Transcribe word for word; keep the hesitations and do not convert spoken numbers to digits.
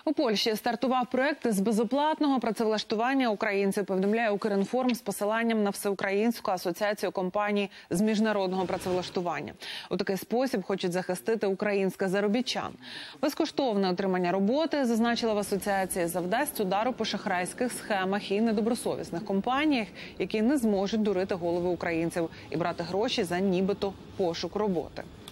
У Польщі стартував проект з безоплатного працевлаштування українців, повідомляє Укрінформ з посиланням на Всеукраїнську асоціацію компаній з міжнародного працевлаштування. У такий спосіб хочуть захистити українських заробітчан. Безкоштовне отримання роботи, зазначила в асоціації, завдасть удару по шахрайських схемах і недобросовісних компаніях, які не зможуть дурити голови українців і брати гроші за нібито пошук роботи.